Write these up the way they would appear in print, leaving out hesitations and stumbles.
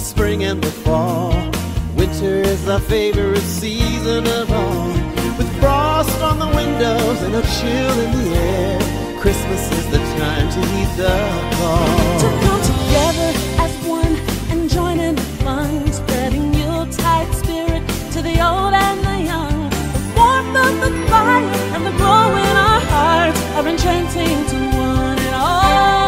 spring and the fall. Winter is our favorite season of all. With frost on the windows and a chill in the air, Christmas is the time to heed the call. To come together as one and join in the fun, spreading Yuletide spirit to the old and the young. The warmth of the fire and the glow in our hearts are enchanting to one and all.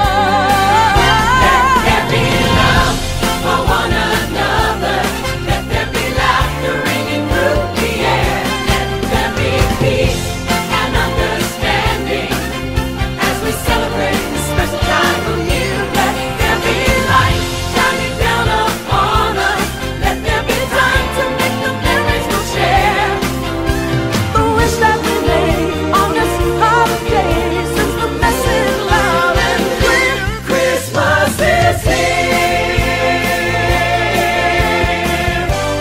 Let there be love for one another. Let there be laughter ringing through the air. Let there be peace and understanding as we celebrate this special time of year. Let there be light shining down upon us. Let there be time to make the memories we'll share. The wish that we made on this holiday sends the message loud and clear. Christmas is here.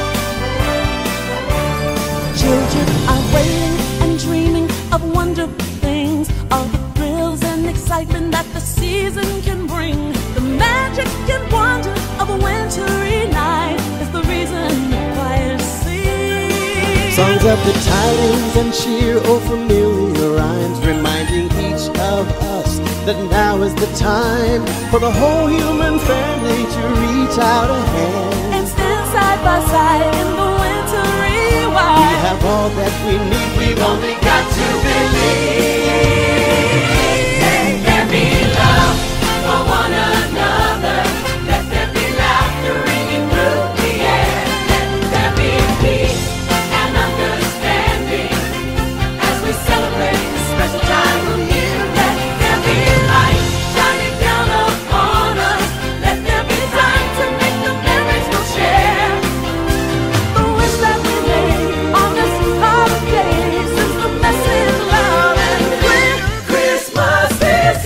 Children are waiting and dreaming of wonderful things, all the thrills and excitement that the season can bring. The magic and wonder of a wintry night is the reason the choir sings. Songs of the tidings and cheer, oh familiar rhymes, reminding each of us that now is the time for the whole human family to reach out a hand. And stand side by side in the wintry We wild. have all that we need, we've only got to believe. Let there be love for one another. Let there be laughter ringing through the air. Let there be peace and understanding as we celebrate this special time of year. Let there be light shining down upon us. Let there be time to make the memories we'll share. The wish that we made on this holiday sends the message loud and clear. Christmas is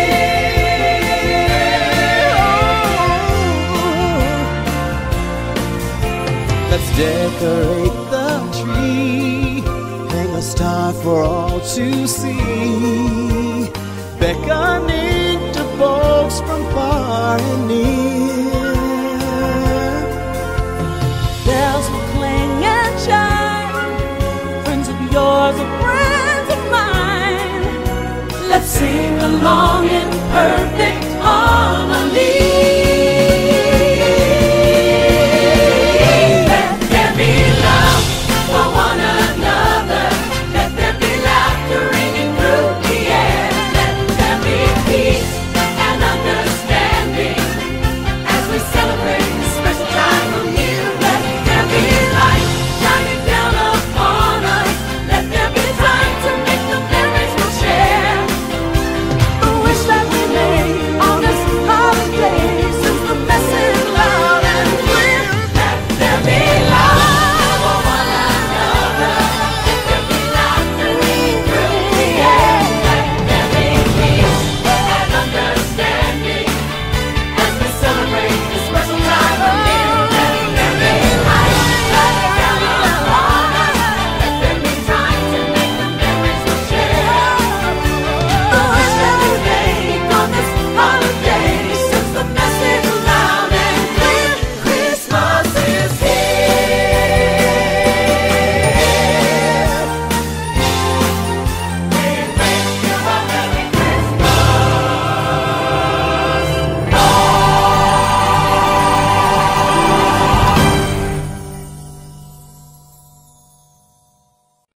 here. Let's decorate the tree, hang a star for all to see, beckoning to folks from far and near.